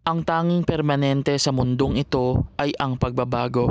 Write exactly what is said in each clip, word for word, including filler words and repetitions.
Ang tanging permanente sa mundong ito ay ang pagbabago.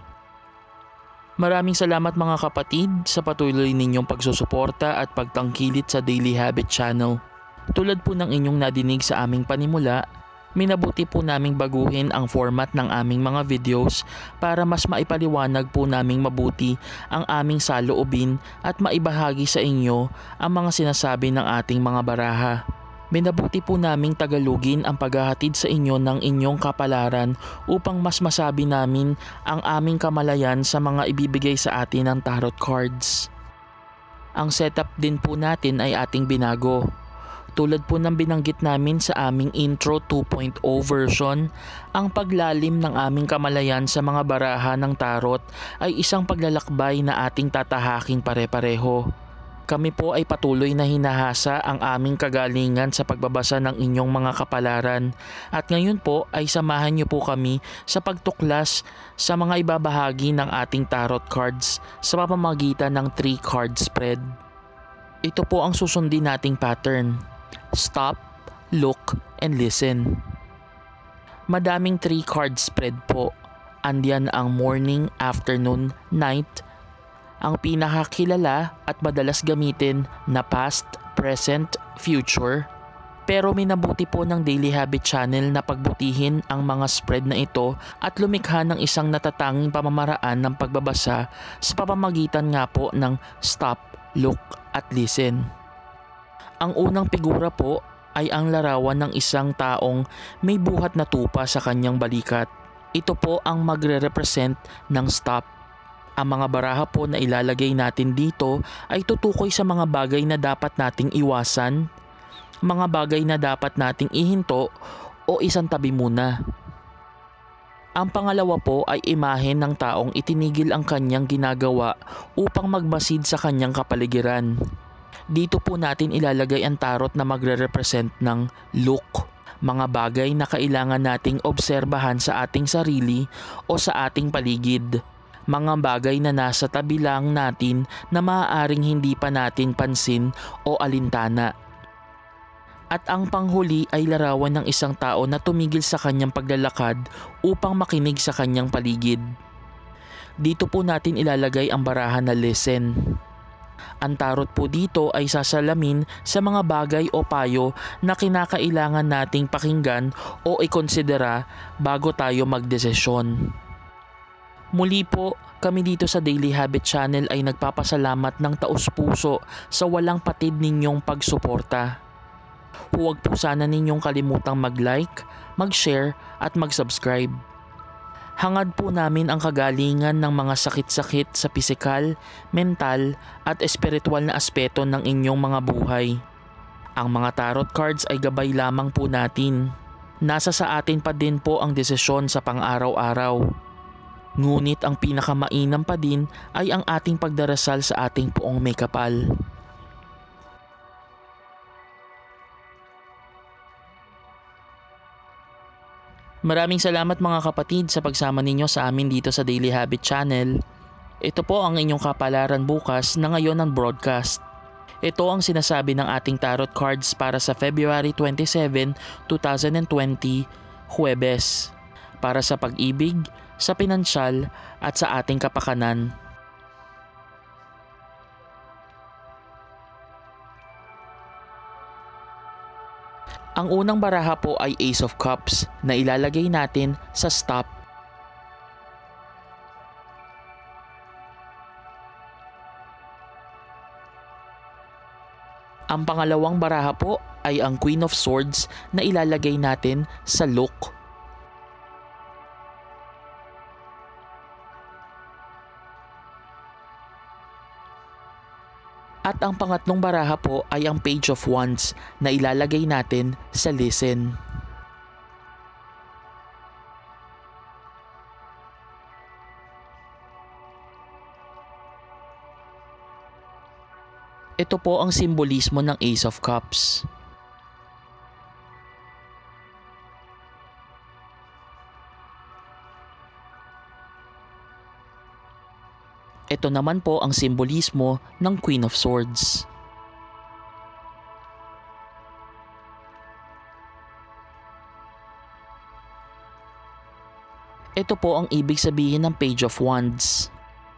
Maraming salamat mga kapatid sa patuloy ninyong pagsusuporta at pagtangkilit sa Daily Habit Channel. Tulad po ng inyong nadinig sa aming panimula, minabuti po naming baguhin ang format ng aming mga videos para mas maipaliwanag po naming mabuti ang aming saloobin at maibahagi sa inyo ang mga sinasabi ng ating mga baraha. Minabuti po naming Tagalogin ang paghahatid sa inyo ng inyong kapalaran upang mas masabi namin ang aming kamalayan sa mga ibibigay sa atin ng tarot cards. Ang setup din po natin ay ating binago. Tulad po ng binanggit namin sa aming intro two point oh version, ang paglalim ng aming kamalayan sa mga baraha ng tarot ay isang paglalakbay na ating tatahaking pare-pareho. Kami po ay patuloy na hinahasa ang aming kagalingan sa pagbabasa ng inyong mga kapalaran at ngayon po ay samahan niyo po kami sa pagtuklas sa mga ibabahagi ng ating tarot cards sa pamamagitan ng three card spread. Ito po ang susundin nating pattern. Stop, look, and listen. Madaming three card spread po. Andiyan ang morning, afternoon, night. Ang pinakakilala at madalas gamitin na past, present, future. Pero minabuti po ng Daily Habit Channel na pagbutihin ang mga spread na ito at lumikha ng isang natatanging pamamaraan ng pagbabasa sa pamamagitan nga po ng stop, look, at listen. Ang unang figura po ay ang larawan ng isang taong may buhat na tupa sa kanyang balikat. Ito po ang magre-represent ng stop. Ang mga baraha po na ilalagay natin dito ay tutukoy sa mga bagay na dapat nating iwasan, mga bagay na dapat nating ihinto o isang tabi muna. Ang pangalawa po ay imahe ng taong itinigil ang kanyang ginagawa upang magmasid sa kanyang kapaligiran. Dito po natin ilalagay ang tarot na magre-represent ng look, mga bagay na kailangan nating obserbahan sa ating sarili o sa ating paligid. Mga bagay na nasa tabi lang natin na maaaring hindi pa natin pansin o alintana. At ang panghuli ay larawan ng isang tao na tumigil sa kanyang paglalakad upang makinig sa kanyang paligid. Dito po natin ilalagay ang baraha na listen. Ang tarot po dito ay sasalamin sa mga bagay o payo na kinakailangan nating pakinggan o ikonsidera bago tayo magdesisyon. Muli po, kami dito sa Daily Habit Channel ay nagpapasalamat ng taus-puso sa walang patid ninyong pagsuporta. Huwag po sana ninyong kalimutang mag-like, mag-share at mag-subscribe. Hangad po namin ang kagalingan ng mga sakit-sakit sa pisikal, mental at espiritual na aspeto ng inyong mga buhay. Ang mga tarot cards ay gabay lamang po natin. Nasa sa atin pa din po ang desisyon sa pang-araw-araw. Ngunit ang pinakamainam pa din ay ang ating pagdarasal sa ating Poong May Kapal. Maraming salamat mga kapatid sa pagsama ninyo sa amin dito sa Daily Habit Channel. Ito po ang inyong kapalaran bukas na ngayon ng broadcast. Ito ang sinasabi ng ating tarot cards para sa February twenty-seven, twenty twenty, Huwebes. Para sa pag-ibig, sa pinansyal at sa ating kapakanan. Ang unang baraha po ay Ace of Cups na ilalagay natin sa stop. Ang pangalawang baraha po ay ang Queen of Swords na ilalagay natin sa look. At ang pangatlong baraha po ay ang Page of Wands na ilalagay natin sa listen. Ito po ang simbolismo ng Ace of Cups. Ito naman po ang simbolismo ng Queen of Swords. Ito po ang ibig sabihin ng Page of Wands.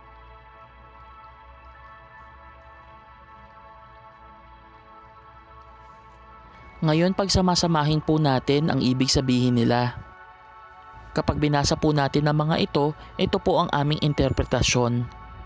Ngayon pagsamasamahin po natin ang ibig sabihin nila. Kapag binasa po natin ang mga ito, ito po ang aming interpretasyon.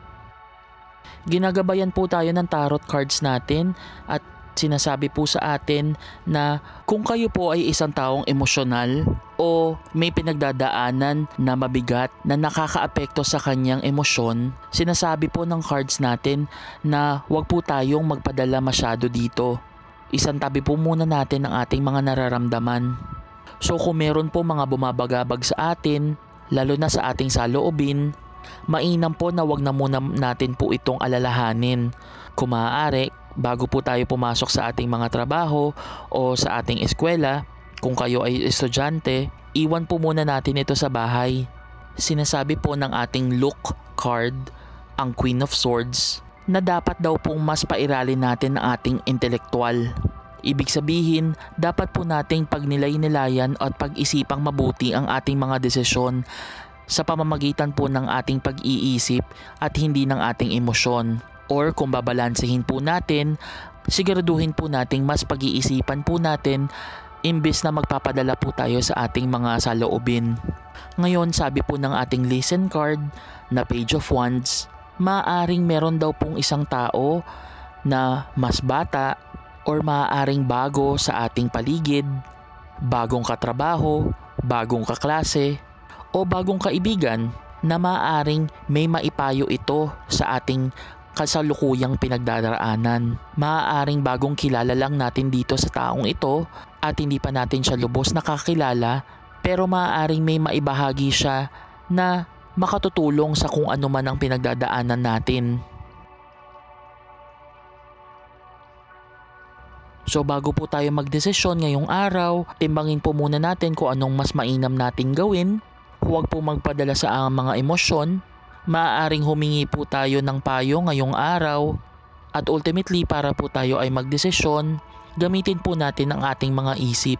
Ginagabayan po tayo ng tarot cards natin at sinasabi po sa atin na kung kayo po ay isang taong emosyonal o may pinagdadaanan na mabigat na nakakaapekto sa kanyang emosyon, sinasabi po ng cards natin na huwag po tayong magpadala masyado dito. Isang tabi po muna natin ang ating mga nararamdaman. So kung meron po mga bumabagabag sa atin, lalo na sa ating saloobin, mainam po na wag na muna natin po itong alalahanin. Kung maaari, bago po tayo pumasok sa ating mga trabaho o sa ating eskwela, kung kayo ay estudyante, iwan po muna natin ito sa bahay. Sinasabi po ng ating look card, ang Queen of Swords, na dapat daw pong mas pairalin natin ang ating intelektual. Ibig sabihin, dapat po nating pagnilay-nilayan at pag-isipang mabuti ang ating mga desisyon sa pamamagitan po ng ating pag-iisip at hindi ng ating emosyon. Or kung babalansehin po natin, siguraduhin po nating mas pag-iisipan po natin imbes na magpapadala po tayo sa ating mga saloobin. Ngayon, sabi po ng ating lesson card na Page of Wands, maaaring meron daw pong isang tao na mas bata or maaaring bago sa ating paligid, bagong katrabaho, bagong kaklase, o bagong kaibigan na maaaring may maipayo ito sa ating kasalukuyang pinagdaraanan. Maaaring bagong kilala lang natin dito sa taong ito at hindi pa natin siya lubos nakakilala, pero maaaring may maibahagi siya na makatutulong sa kung ano man ang pinagdadaanan natin. So bago po tayo magdesisyon ngayong araw, timbangin po muna natin kung anong mas mainam nating gawin. Huwag po magpadala sa mga emosyon. Maaaring humingi po tayo ng payo ngayong araw. At ultimately, para po tayo ay magdesisyon, gamitin po natin ang ating mga isip.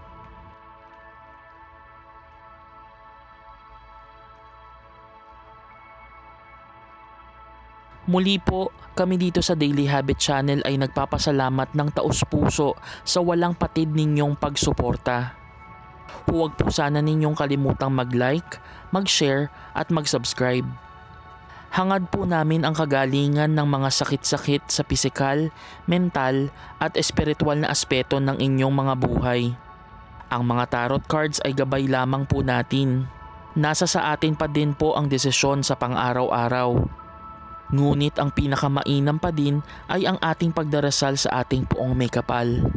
Muli po, kami dito sa Daily Habit Channel ay nagpapasalamat ng taus-puso sa walang patid ninyong pagsuporta. Huwag po sana ninyong kalimutang mag-like, mag-share at mag-subscribe. Hangad po namin ang kagalingan ng mga sakit-sakit sa pisikal, mental at espiritual na aspeto ng inyong mga buhay. Ang mga tarot cards ay gabay lamang po natin. Nasa sa atin pa din po ang desisyon sa pang-araw-araw. Ngunit ang pinakamainam pa din ay ang ating pagdarasal sa ating Poong May Kapal.